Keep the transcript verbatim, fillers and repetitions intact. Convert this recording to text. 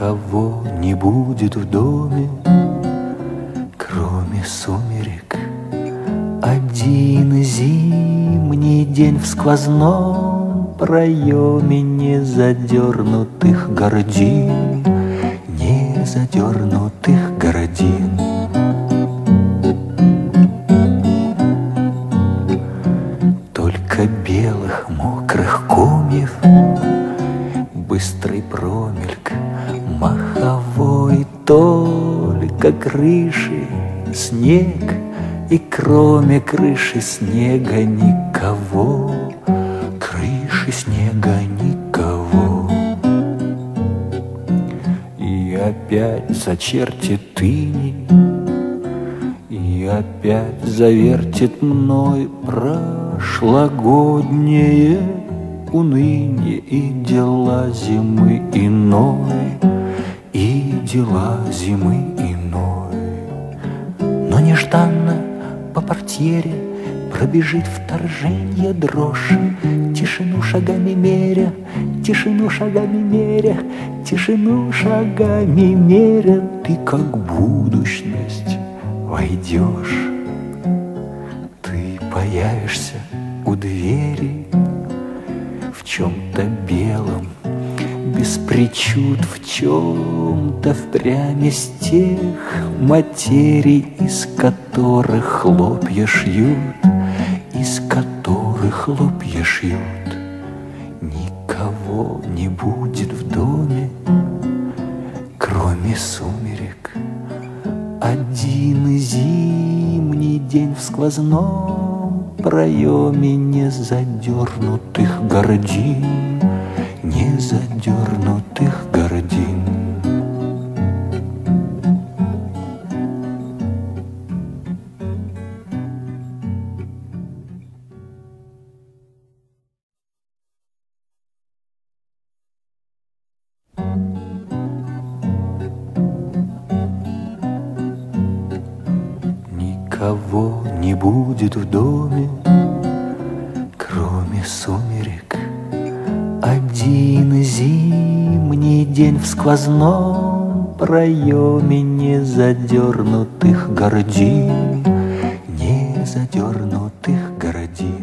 Никого не будет в доме, кроме сумерек. Один зимний день в сквозном проеме незадернутых гордин, незадернутых гордин. Только белых мокрых комьев, быстрый промельк маховой, только крыши снег, и кроме крыши снега никого, крыши снега никого. И опять зачертит иней, и опять завертит мной прошлогоднее уныние и дела зимы иной, и дела зимы иной. Но нежданно по портьере пробежит вторженье дрожь, тишину шагами меря, тишину шагами меря, тишину шагами меря. Ты как будущность войдешь, ты появишься у двери в чем-то белом, без причуд, в чем-то впрямь из тех материй, из которых хлопья шьют, из которых хлопья шьют. Никого не будет в доме, кроме сумерек. Один зимний день в сквозном проеме незадернутых гордин, незадернутых гордин. Никого не будет в доме, кроме сумерек. Один зимний день в сквозном проеме незадернутых гордин, незадернутых гордин.